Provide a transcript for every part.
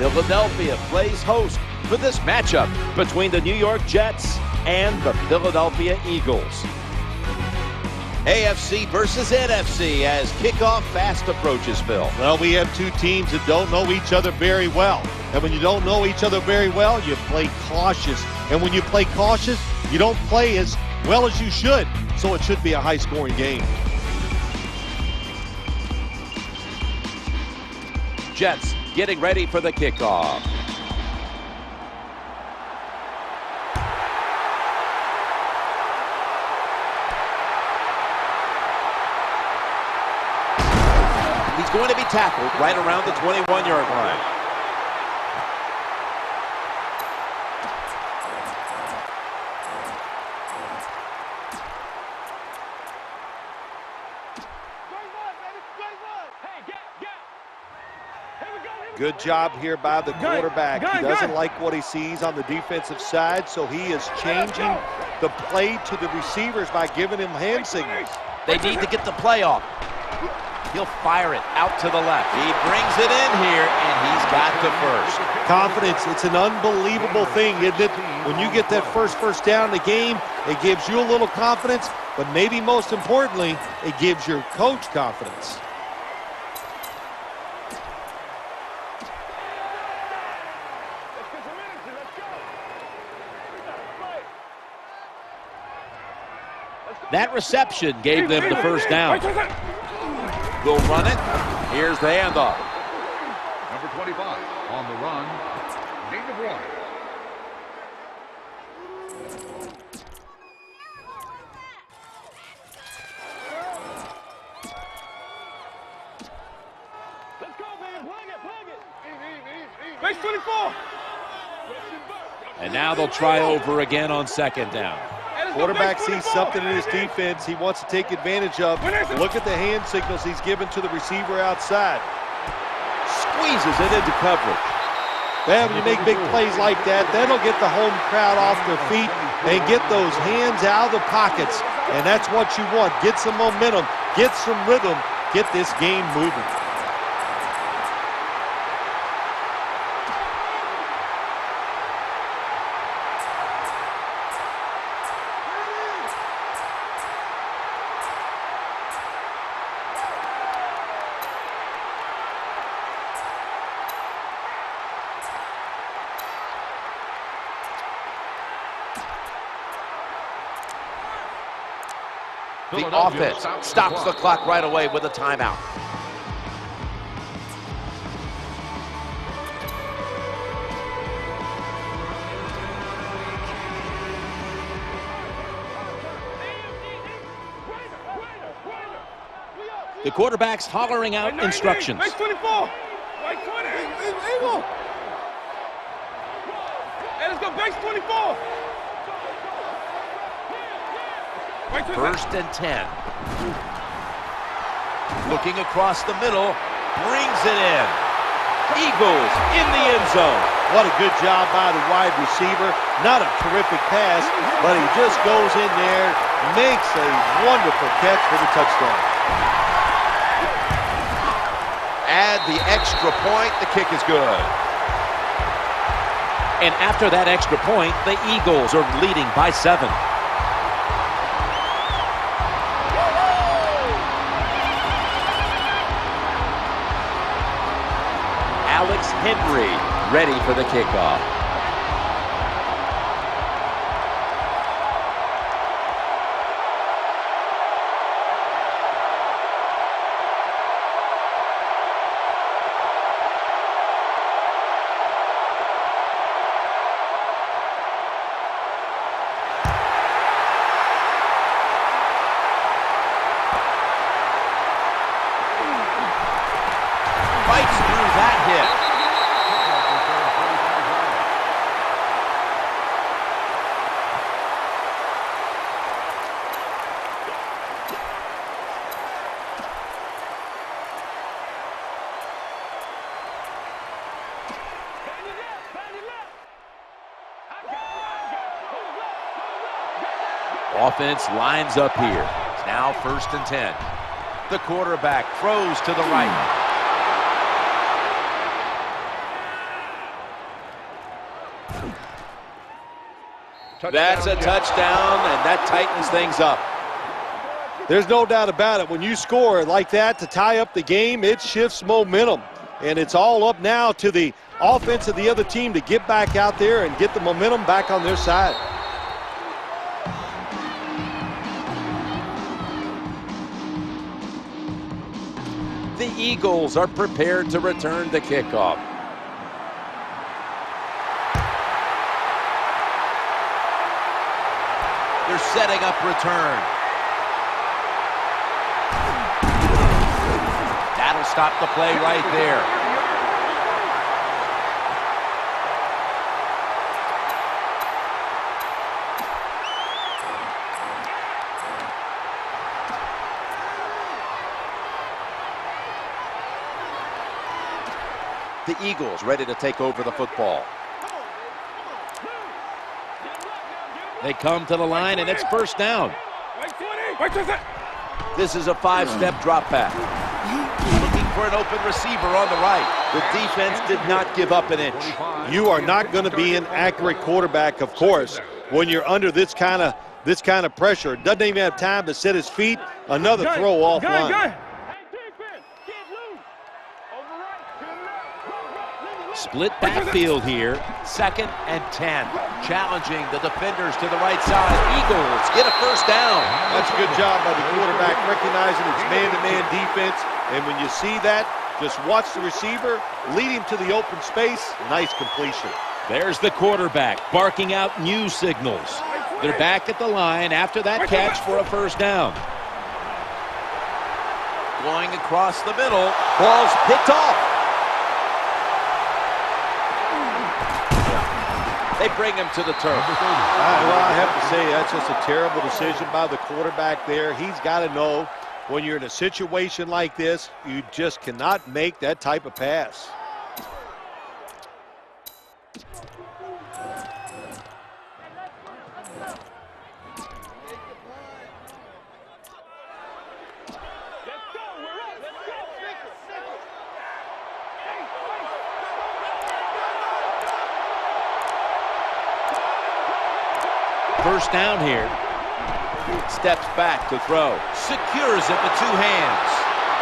Philadelphia plays host for this matchup between the New York Jets and the Philadelphia Eagles. AFC versus NFC as kickoff fast approaches, Phil. Well, we have two teams that don't know each other very well. And when you don't know each other very well, you play cautious. And when you play cautious, you don't play as well as you should. So it should be a high-scoring game. Jets getting ready for the kickoff. He's going to be tackled right around the 21-yard line. Good job here by the quarterback. He doesn't like what he sees on the defensive side, so he is changing the play to the receivers by giving him hand signals. They need to get the play off. He'll fire it out to the left. He brings it in here, and he's got the first. Confidence, it's an unbelievable thing, isn't it? When you get that first down in the game, it gives you a little confidence, but maybe most importantly, it gives your coach confidence. That reception gave them the first down. They'll run it. Here's the handoff. Number 25 on the run, gain of 1. Let's go, man. Plug it. Base 24. And now they'll try over again on second down. Quarterback sees something in his defense he wants to take advantage of. Look at the hand signals he's given to the receiver outside. Squeezes it into coverage. Well, when you make big plays like that, that'll get the home crowd off their feet and get those hands out of the pockets. And that's what you want. Get some momentum, get some rhythm, get this game moving. The offense stops the clock right away with a timeout. The quarterback's hollering out instructions. Base 24. Right 20. Eagle. Hey, let's go base 24. First and 10. Looking across the middle, brings it in. Eagles in the end zone. What a good job by the wide receiver. Not a terrific pass, but he just goes in there, makes a wonderful catch for the touchdown. Add the extra point, the kick is good. And after that extra point, the Eagles are leading by 7. Alex Henry ready for the kickoff. Fights through that hit. Offense lines up here. It's now first and 10. The quarterback throws to the right. That's a touchdown, and that tightens things up. There's no doubt about it. When you score like that to tie up the game, it shifts momentum. And it's all up now to the offense of the other team to get back out there and get the momentum back on their side. The Eagles are prepared to return the kickoff. They're setting up return. That'll stop the play right there. The Eagles ready to take over the football. They come to the line, and it's first down. This is a 5-step drop back. Looking for an open receiver on the right. The defense did not give up an inch. You are not going to be an accurate quarterback, of course, when you're under this kind of pressure. Doesn't even have time to set his feet. Another throw offline. Split backfield here. 2nd and 10. Challenging the defenders to the right side. Eagles get a first down. That's a good job by the quarterback, recognizing it's man-to-man defense. And when you see that, just watch the receiver, lead him to the open space. Nice completion. There's the quarterback barking out new signals. They're back at the line after that catch for a first down. Going across the middle. Ball's picked off. They bring him to the turf. Well, I have to say, that's just a terrible decision by the quarterback there. He's got to know when you're in a situation like this, you just cannot make that type of pass. First down here. Steps back to throw. Secures it with 2 hands.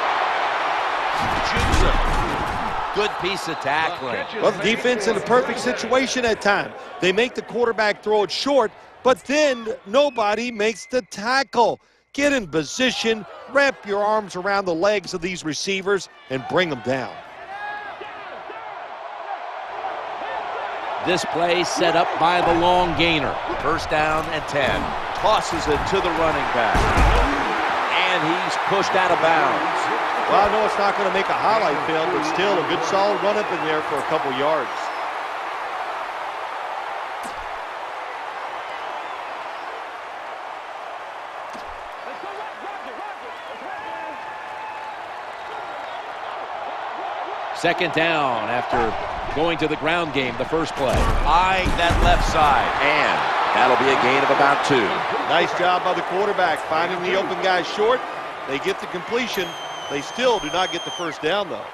Jukes him. Good piece of tackling. Well, the defense in a perfect situation at time. They make the quarterback throw it short, but then nobody makes the tackle. Get in position, wrap your arms around the legs of these receivers, and bring them down. This play set up by the long gainer. First down and 10. Tosses it to the running back. And he's pushed out of bounds. Well, I know it's not going to make a highlight film, but still a good solid run up in there for a couple yards. Second down after going to the ground game the first play. Eyeing that left side, and that'll be a gain of about 2. Nice job by the quarterback, finding the open guy short. They get the completion. They still do not get the first down, though.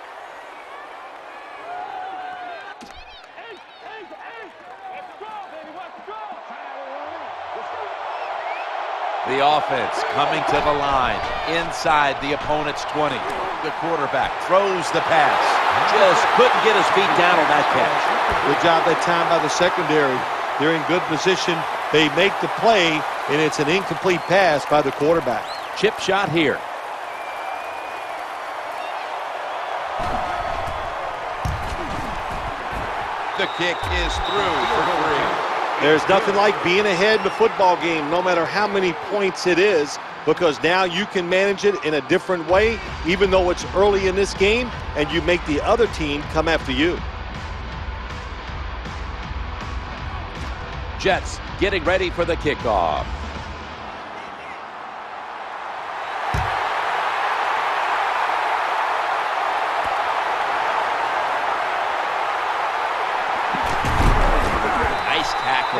The offense coming to the line inside the opponent's 20. The quarterback throws the pass. Just couldn't get his feet down on that catch. Good job that time by the secondary. They're in good position. They make the play, and it's an incomplete pass by the quarterback. Chip shot here. The kick is through for 3. There's nothing like being ahead in the football game, no matter how many points it is, because now you can manage it in a different way, even though it's early in this game, and you make the other team come after you. Jets getting ready for the kickoff. Nice tackle.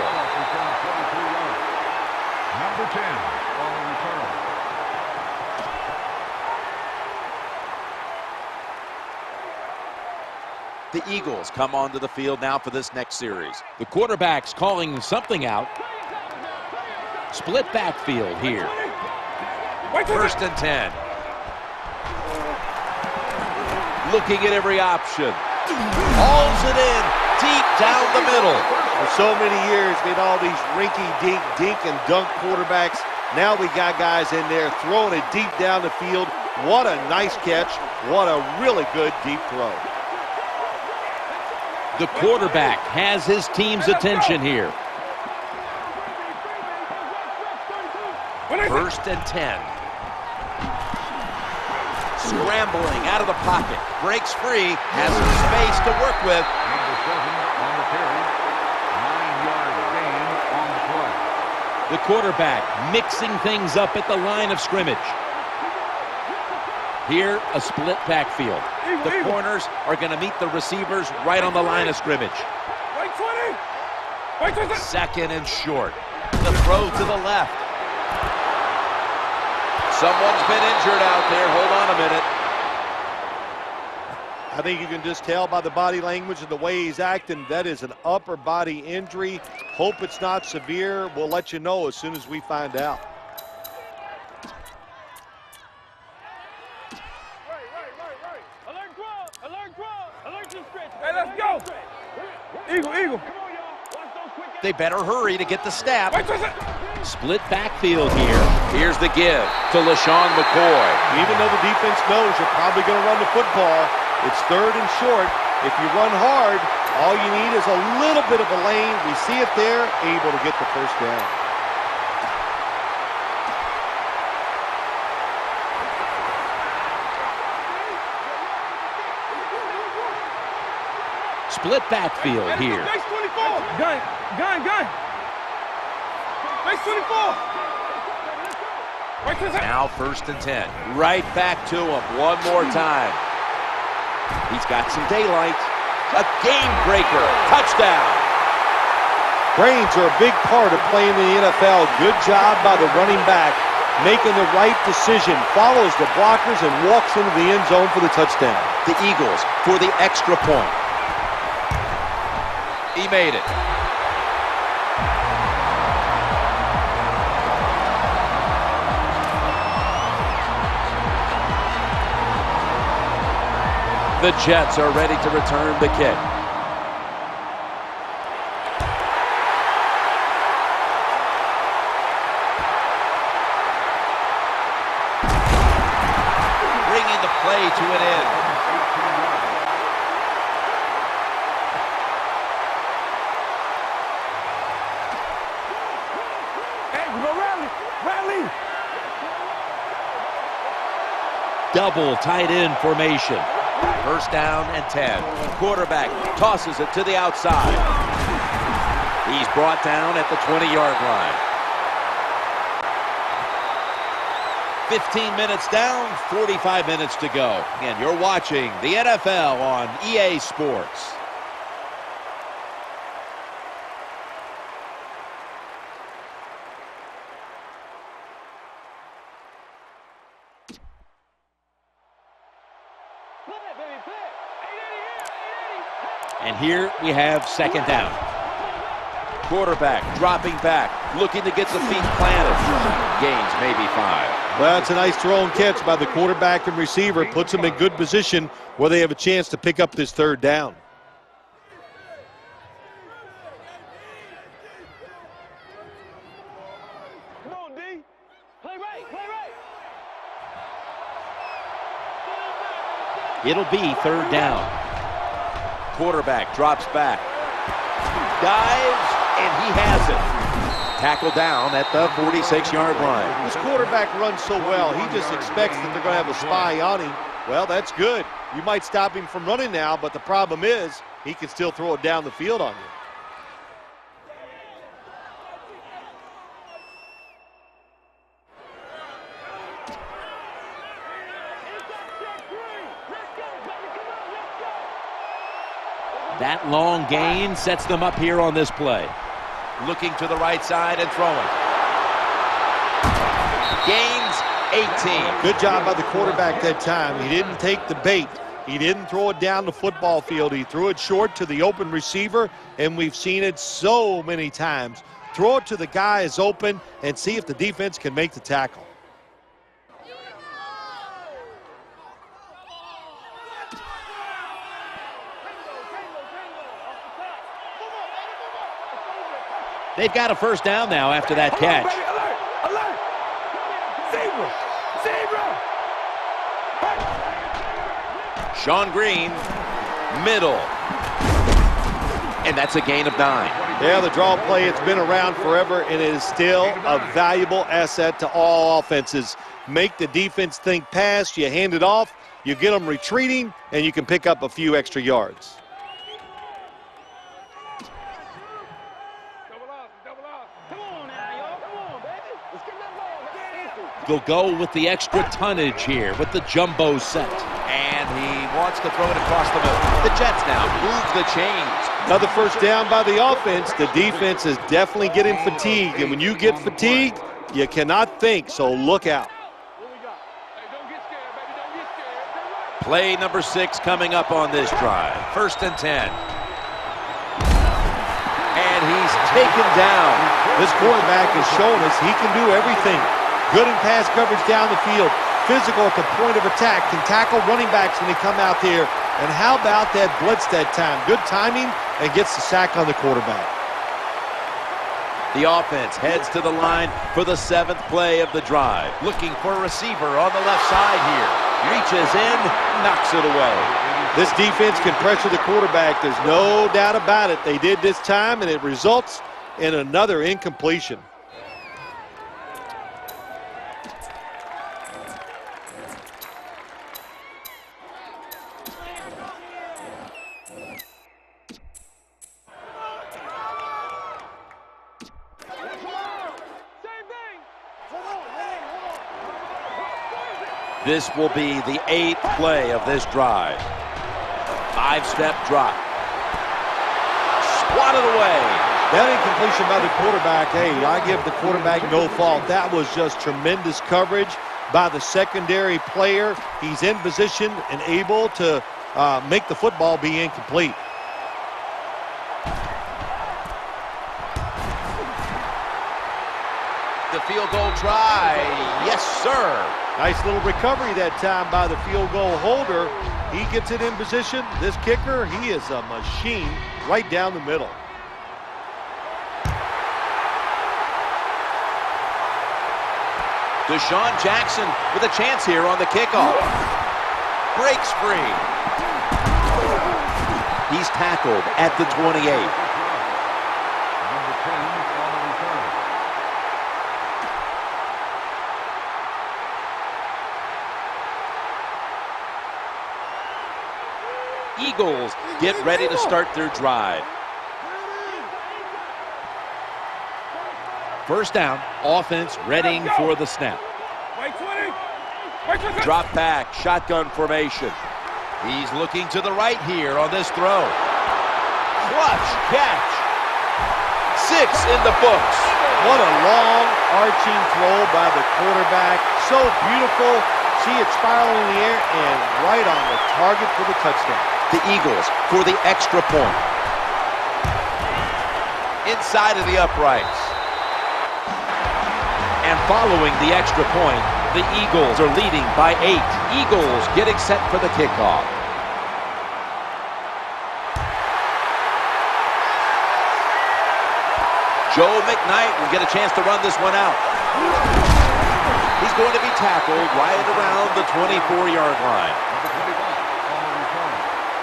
Number 10 on the return. The The Eagles come onto the field now for this next series. The quarterback's calling something out. Split backfield here. First and 10. Looking at every option. Hauls it in deep down the middle. For so many years, we had all these rinky-dink, dink and dunk quarterbacks. Now we got guys in there throwing it deep down the field. What a nice catch. What a really good deep throw. The quarterback has his team's attention here. First and 10. Scrambling out of the pocket. Breaks free. Has some space to work with. Number 7 on the carry. 9-yard gain on the play. The quarterback mixing things up at the line of scrimmage. Here, a split backfield. The corners are going to meet the receivers right on the line of scrimmage. Second and short. The throw to the left. Someone's been injured out there. Hold on a minute. I think you can just tell by the body language and the way he's acting, that is an upper body injury. Hope it's not severe. We'll let you know as soon as we find out. Hey, let's go. Eagle. They better hurry to get the snap. Split backfield here. Here's the give to LaShawn McCoy. Even though the defense knows you're probably going to run the football, it's third and short. If you run hard, all you need is a little bit of a lane. We see it there, able to get the first down. Split backfield here. Base 24. Gun. Base 24. Now first and 10. Right back to him one more time. He's got some daylight. A game breaker. Touchdown. Brains are a big part of playing in the NFL. Good job by the running back, making the right decision, follows the blockers and walks into the end zone for the touchdown. The Eagles for the extra point. He made it. The Jets are ready to return the kick. Bringing the play to an end. Rally. Double tight end formation. First down and 10. Quarterback tosses it to the outside. He's brought down at the 20-yard line. 15 minutes down, 45 minutes to go. And you're watching the NFL on EA Sports. And here we have second down. Quarterback dropping back, looking to get the feet planted. Gains maybe 5. Well, it's a nice throw and catch by the quarterback and receiver. Puts them in good position where they have a chance to pick up this third down. Come on, D. Play right. It'll be third down. Quarterback drops back. Dives, and he has it. Tackled down at the 46-yard line. This quarterback runs so well, he just expects that they're going to have a spy on him. Well, that's good. You might stop him from running now, but the problem is he can still throw it down the field on you. That long gain sets them up here on this play. Looking to the right side and throwing. Gains 18. Good job by the quarterback that time. He didn't take the bait. He didn't throw it down the football field. He threw it short to the open receiver, and we've seen it so many times. Throw it to the guy is open and see if the defense can make the tackle. They've got a first down now after that catch. Alert! Zebra! Sean Green, middle. And that's a gain of 9. Yeah, the draw play, it's been around forever, and it is still a valuable asset to all offenses. Make the defense think pass, you hand it off, you get them retreating, and you can pick up a few extra yards. They'll go with the extra tonnage here with the jumbo set. And he wants to throw it across the middle. The Jets now move the chains. Another first down by the offense. The defense is definitely getting fatigued. And when you get fatigued, you cannot think, so look out. Play number 6 coming up on this drive. 1st and 10. And he's taken down. This quarterback is showing us he can do everything. Good in pass coverage down the field. Physical at the point of attack. Can tackle running backs when they come out there. And how about that blitz that time? Good timing and gets the sack on the quarterback. The offense heads to the line for the 7th play of the drive. Looking for a receiver on the left side here. Reaches in, knocks it away. This defense can pressure the quarterback. There's no doubt about it. They did this time, and it results in another incompletion. This will be the 8th play of this drive. 5-step drop. Swatted away. That incompletion by the quarterback, hey, I give the quarterback no fault. That was just tremendous coverage by the secondary player. He's in position and able to make the football be incomplete. The field goal try. Yes, sir. Nice little recovery that time by the field goal holder. He gets it in position. This kicker, he is a machine right down the middle. Deshaun Jackson with a chance here on the kickoff. Breaks free. He's tackled at the 28. Number 10 on the return. Eagles get ready to start their drive. First down, offense readying for the snap. Drop back, shotgun formation. He's looking to the right here on this throw. Clutch catch. 6 in the books. What a long arching throw by the quarterback. So beautiful. See it spiraling in the air and right on the target for the touchdown. The Eagles for the extra point. Inside of the uprights. And following the extra point, the Eagles are leading by 8. Eagles getting set for the kickoff. Joe McKnight will get a chance to run this one out. He's going to be tackled right around the 24-yard line. Number 25 on the return.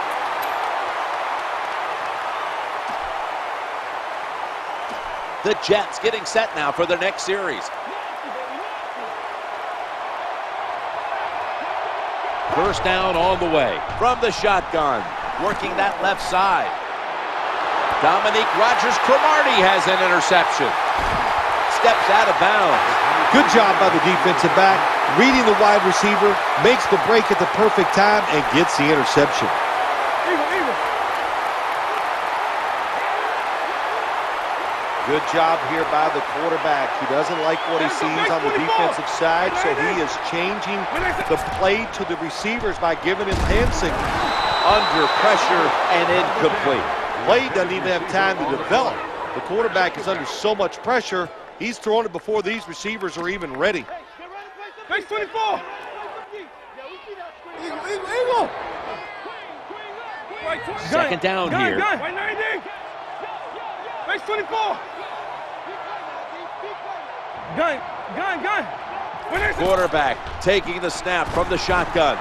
The Jets getting set now for their next series. First down on the way from the shotgun, working that left side. Dominique Rodgers-Cromartie has an interception. Steps out of bounds. Good job by the defensive back, reading the wide receiver, makes the break at the perfect time, and gets the interception. Good job here by the quarterback. He doesn't like what he sees on the defensive side, so he is changing the play to the receivers by giving him hand signals. Under pressure and incomplete. Play doesn't even have time to develop. The quarterback is under so much pressure, he's throwing it before these receivers are even ready. Base 24. Eagle. Second down here. White 90. Base 24. Gun. Quarterback taking the snap from the shotgun.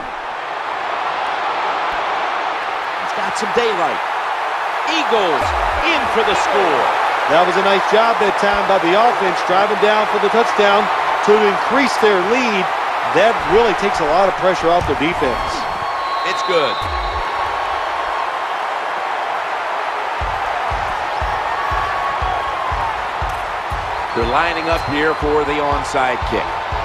He's got some daylight. Eagles in for the score. That was a nice job that time by the offense, driving down for the touchdown to increase their lead. That really takes a lot of pressure off the defense. It's good. They're lining up here for the onside kick.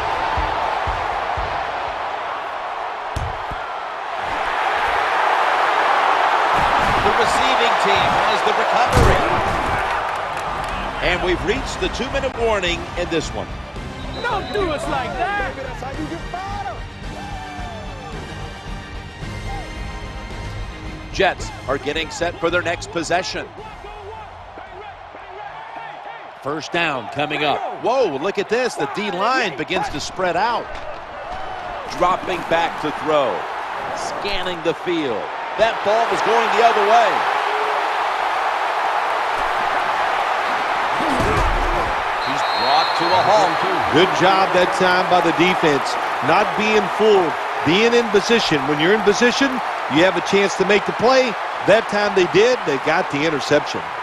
The receiving team has the recovery. And we've reached the 2-minute warning in this one. Don't do us like that. That's how you get bottom. Jets are getting set for their next possession. First down coming up. Whoa, look at this. The D-line begins to spread out. Dropping back to throw. Scanning the field. That ball was going the other way. He's brought to a halt. Good job that time by the defense. Not being fooled, being in position. When you're in position, you have a chance to make the play. That time they did. They got the interception.